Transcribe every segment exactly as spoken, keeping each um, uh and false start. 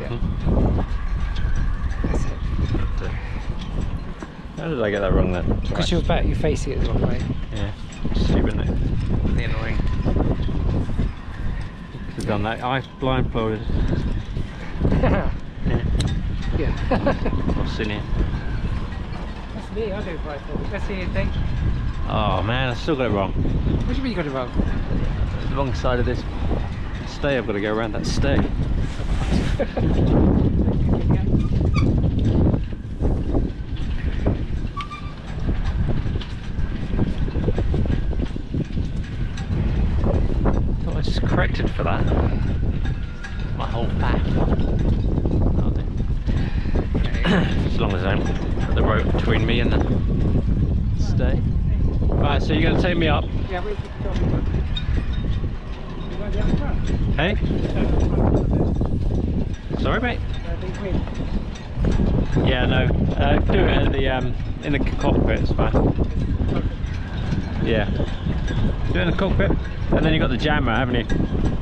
Yeah. That's it. How did I get that wrong then? Because Right. you're back, you're facing it the wrong way. Yeah, stupid, isn't it? Really annoying. Could have done that. I blindfolded. Yeah. Yeah. What's in it? That's me, I do blindfolded. Let's see anything. Oh man, I still got it wrong. What do you mean you got it wrong? The wrong side of this stay, I've got to go around that stay. Thought I just corrected for that. My whole faff. That'll do. As long as I don't put the rope between me and the stay. Right, so you're going to take me up? Yeah, wait, you Hey? Sorry, mate? Yeah, no. Uh, do it in the um, in the cockpit. It's fine. Yeah. Do it in the cockpit, and then you got the jammer, haven't you?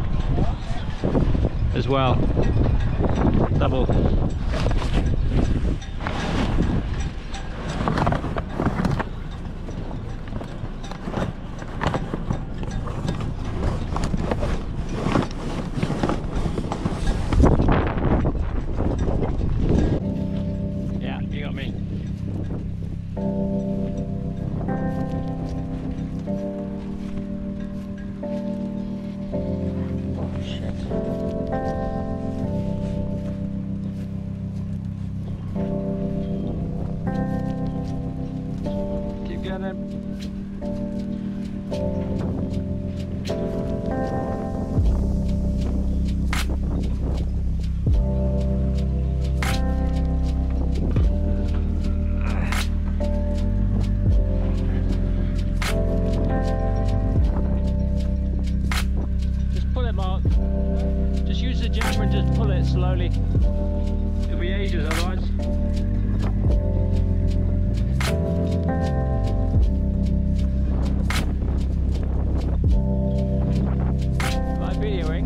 As well. Double. Just use the jammer and just pull it slowly. It'll be ages otherwise. Am I videoing?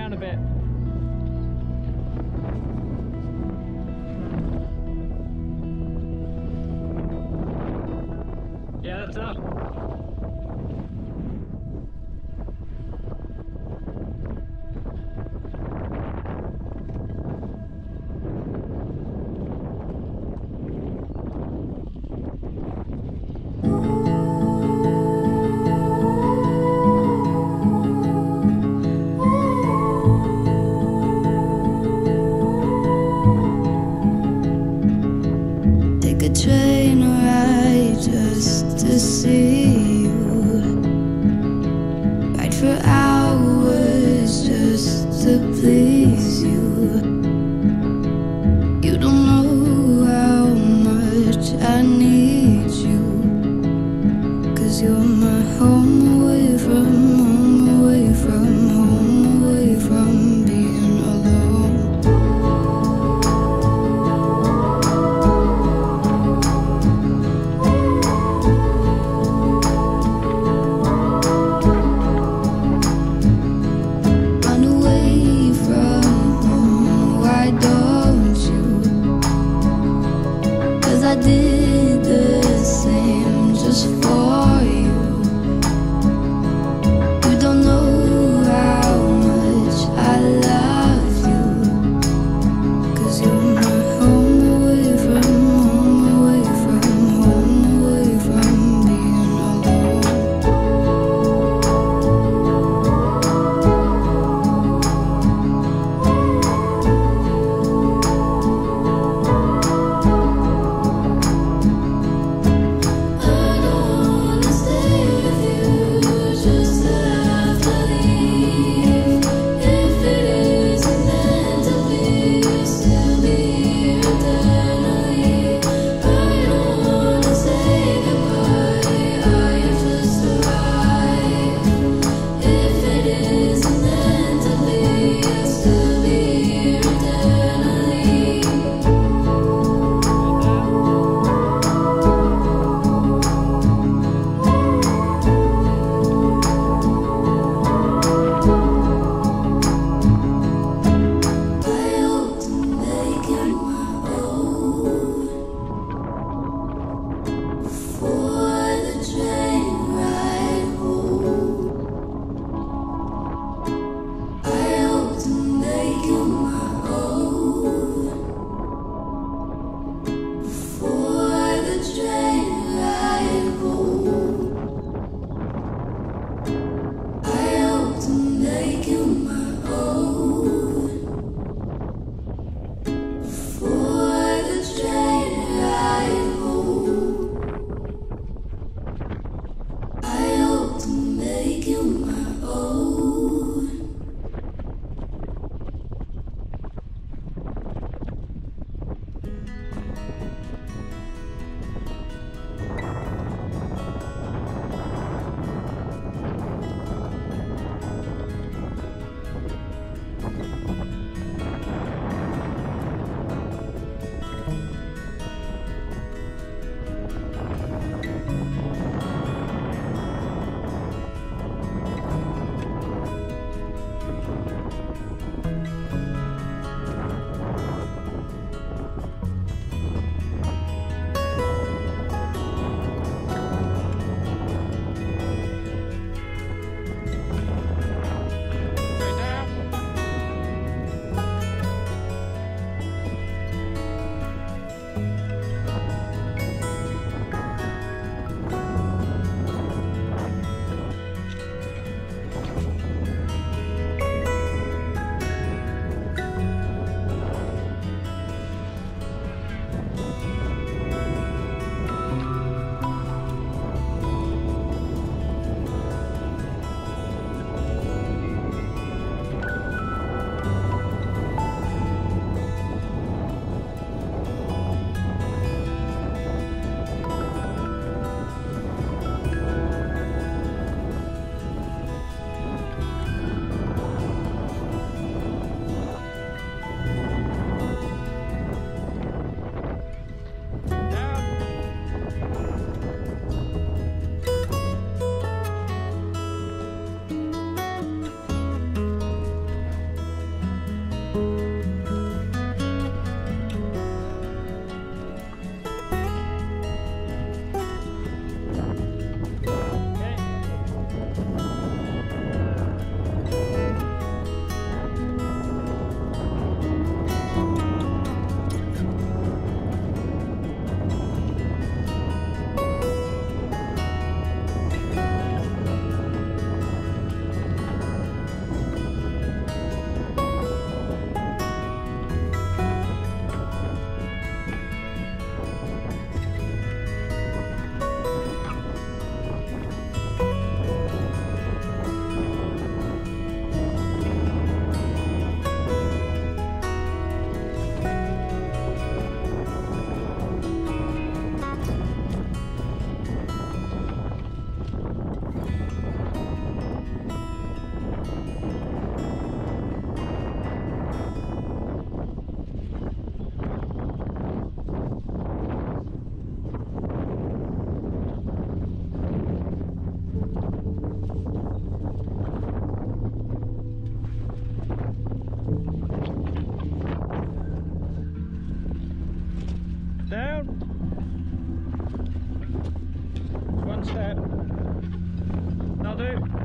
down a bit. Yeah, that's enough. Take a train ride just to see you, ride for hours just to please you. You don't know how much I need you, 'cause you're my home away from home, away from home, away from being alone. Down. One step. That'll do.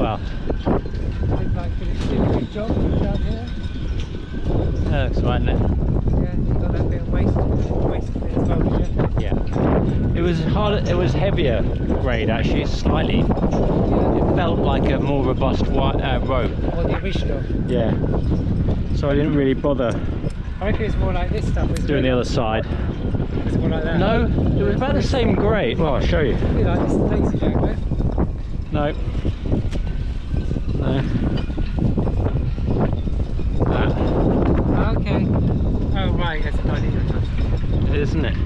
Wow. Did like did it do a good job down here? That looks right, isn't it? Yeah, you got that bit of waste, waste bit as well, did you? Yeah. It was hard. It was heavier grade actually, slightly. Yeah. It felt like a more robust wi- uh, rope. Or the original. Yeah. So I didn't really bother I reckon it's more like this stuff. Isn't doing it? the other side. It's more like that. No, it was about the same grade. Well, I'll show you. Be like this lazy jack, though. No. No. That. Oh, okay. Oh right, that's a idea. Isn't it?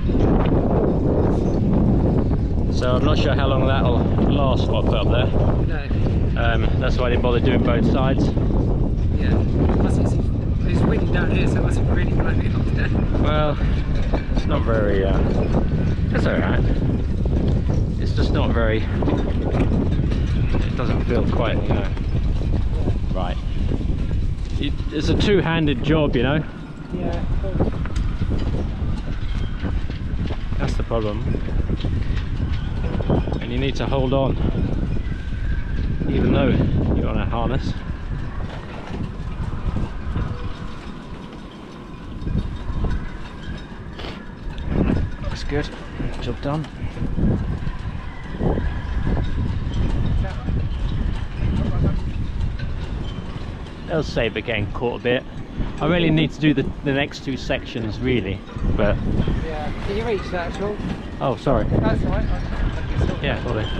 So I'm not sure how long that'll last what I put up there. No. Um, that's why I didn't bother doing both sides. Yeah. Plus it's, it's windy down here, so it wasn't really blowing up there. Well, it's not very, uh, it's alright. It's just not very, it doesn't feel quite, you know, right. It, it's a two-handed job, you know. Yeah. Cool. That's the problem. And you need to hold on, even though you're on a harness. Looks good. Job done. They'll save it getting caught a bit. I really need to do the, the next two sections really, but Yeah. Can you reach that at all? oh sorry. That's alright. I can still- Yeah, sorry.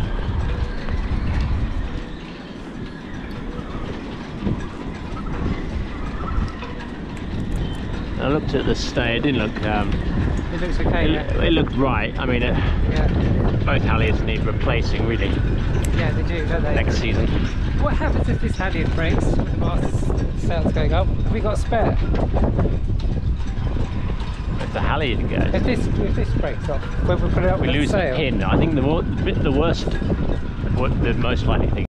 I looked at the stay, it didn't look um, It looks okay, it, yeah. it looked right. I mean it, Yeah. both halyards need replacing really Yeah, they do, don't they? next season. What happens if this halyard breaks with the mast sails going up? Have we got a spare? If the halyard goes, If this if this breaks off, when we put it up we with lose the the sail. pin. I think the more the, bit- the worst, what the most likely thing